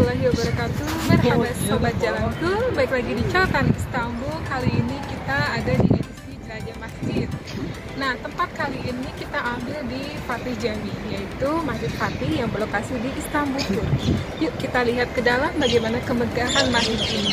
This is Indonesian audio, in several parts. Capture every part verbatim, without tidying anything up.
warahmatullahi wabarakatuh. Merhaba sobat jalanku, baik lagi di Colokan Istanbul. Kali ini kita ada di edisi Jelajah Masjid. Nah, tempat kali ini kita ambil di Fatih Jami, yaitu Masjid Fatih yang berlokasi di Istanbul, Turki. Yuk kita lihat ke dalam bagaimana kemegahan masjid ini.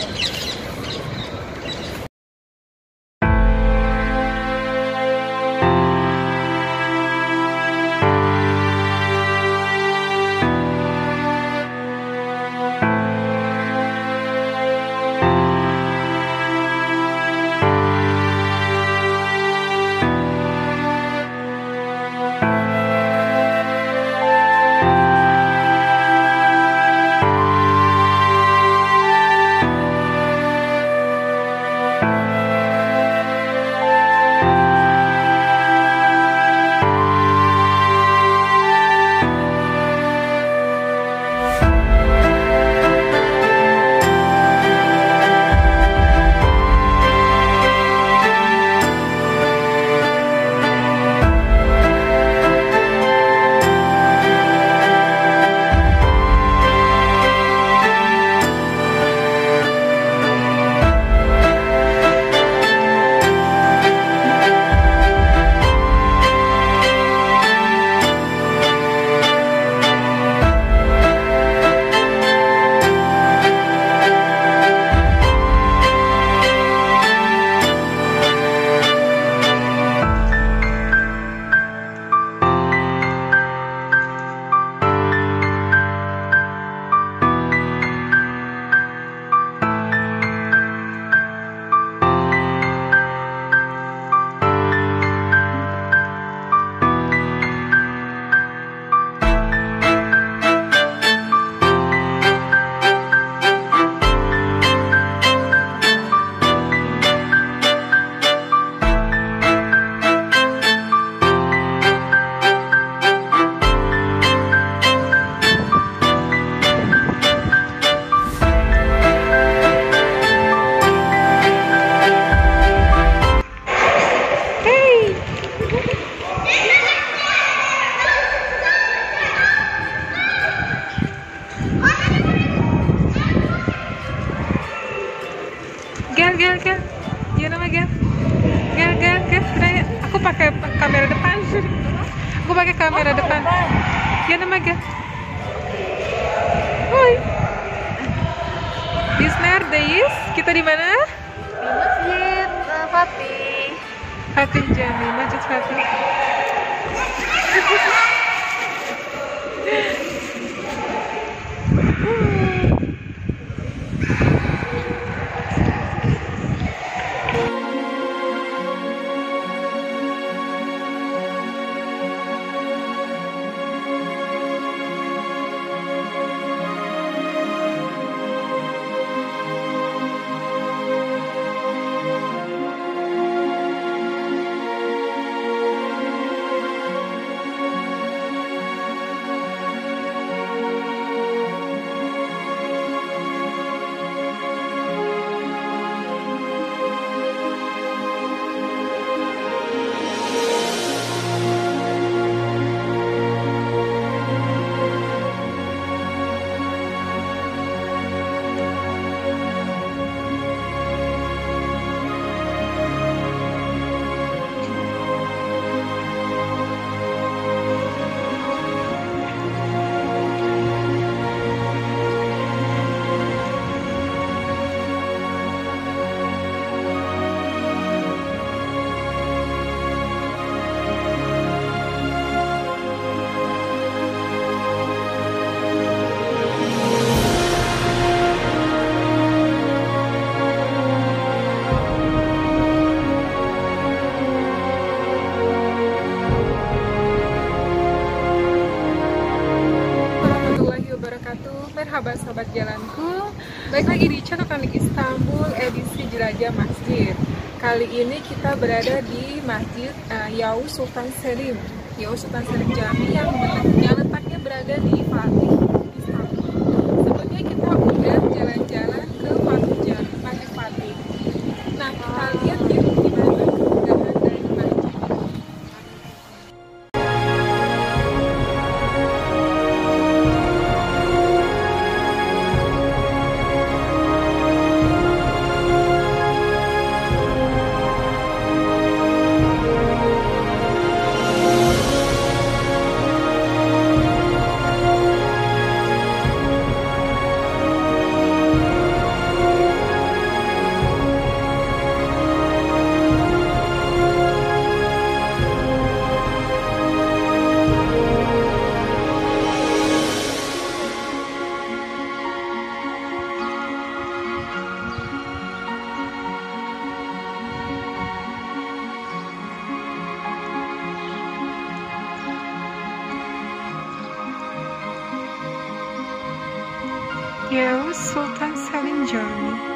Gel, gel, gel. Gimana mah gel? Gel, gel, gel. Nah, aku pakai kamera depan. Aku pakai kamera depan. Gimana mah gel? Hoi. Bismillahirrahmanirrahim. Kita di mana? Di Masjid uh, Fatih. Fatih Jami, Masjid Fatih. Merhaba sahabat jalanku, baik lagi di Colokan Istanbul edisi Jelajah Masjid. Kali ini kita berada di Masjid uh, Yavuz Sultan Selim Yavuz Sultan Selim Jami yang, yang letaknya berada di Fatih, Istanbul. Sebelumnya kita udah jalan-jalan ke Fatih Jami, Masjid Fatih. Nah, kita lihat yuk gimana kemegahan dari masjid. Yaus Sultan Selim Jami.